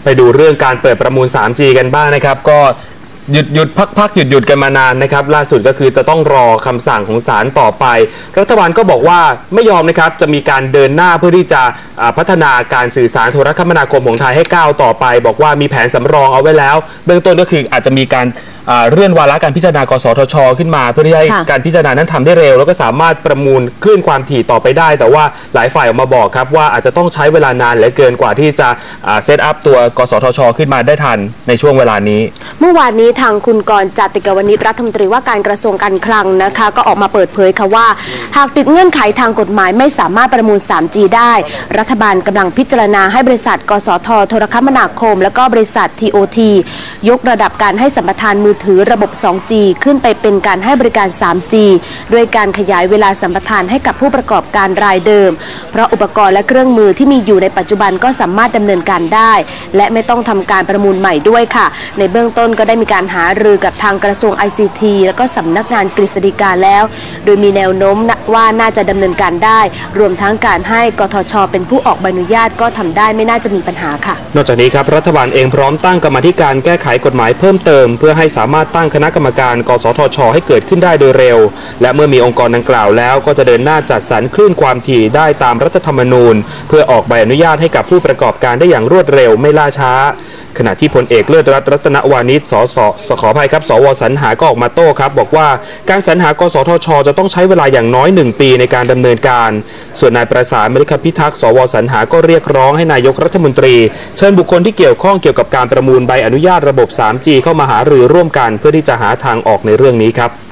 ไปดูเรื่องการเปิดประมูล 3G กันบ้างนะครับก็หยุดพักหยุดกันมานานนะครับล่าสุดก็คือจะต้องรอคำสั่งของศาลต่อไปรัฐบาลก็บอกว่าไม่ยอมนะครับจะมีการเดินหน้าเพื่อที่จะพัฒนาการสื่อสารโทรคมนาคมของไทยให้ก้าวต่อไปบอกว่ามีแผนสำรองเอาไว้แล้วเบื้องต้นก็คืออาจจะมีการเลื่อนวาระการพิจารณากสทช.ขึ้นมาเพื่อที่ให้การพิจารณานั้นทำได้เร็วแล้วก็สามารถประมูลคลื่นความถี่ต่อไปได้แต่ว่าหลายฝ่ายออกมาบอกครับว่าอาจจะต้องใช้เวลานานเหลือเกินกว่าที่จะเซตอัพตัวกสทช.ขึ้นมาได้ทันในช่วงเวลานี้เมื่อวานนี้ทางคุณกรณ์ จติกาวนิชรัฐมนตรีว่าการกระทรวงการคลังนะคะก็ออกมาเปิดเผยค่ะว่าหากติดเงื่อนไขทางกฎหมายไม่สามารถประมูล 3G ได้รัฐบาลกำลังพิจารณาให้บริษัทกสทโทรคมนาคมและก็บริษัท TOT ยกระดับการให้สัมปทานมือถือระบบ 2G ขึ้นไปเป็นการให้บริการ 3G ด้วยการขยายเวลาสัมปทานให้กับผู้ประกอบการรายเดิมเพราะอุปกรณ์และเครื่องมือที่มีอยู่ในปัจจุบันก็สามารถดำเนินการได้และไม่ต้องทำการประมูลใหม่ด้วยค่ะในเบื้องต้นก็ได้มีการหารือกับทางกระทรวง ICT และก็สำนักงานกฤษฎีกาแล้วโดยมีแนวโน้มว่าน่าจะดำเนินการได้รวมทั้งการให้กทช.เป็นผู้ออกใบอนุญาตก็ทำได้ไม่น่าจะมีปัญหาค่ะนอกจากนี้ครับรัฐบาลเองพร้อมตั้งกรรมาธิการแก้ไขกฎหมายเพิ่มเติมเพื่อให้สามารถตั้งคณะกรรมการกสทช.ให้เกิดขึ้นได้โดยเร็วและเมื่อมีองค์กรดังกล่าวแล้วก็จะเดินหน้าจัดสรรคลื่นความถี่ได้ตามรัฐธรรมนูญเพื่อออกใบอนุญาตให้กับผู้ประกอบการได้อย่างรวดเร็วไม่ล่าช้าขณะที่พลเอกเลิศรัตนวานิชขออภัยครับสวสรรหาก็ออกมาโต้ครับบอกว่าการสรรหากสทช.จะต้องใช้เวลาอย่างน้อย1 ปีในการดำเนินการส่วนนายประสานมฤคพิทักษ์สวสรรหาก็เรียกร้องให้นายกรัฐมนตรีเชิญบุคคลที่เกี่ยวข้องเกี่ยวกับการประมูลใบอนุญาตระบบ 3G เข้ามาหารือร่วมกันเพื่อที่จะหาทางออกในเรื่องนี้ครับ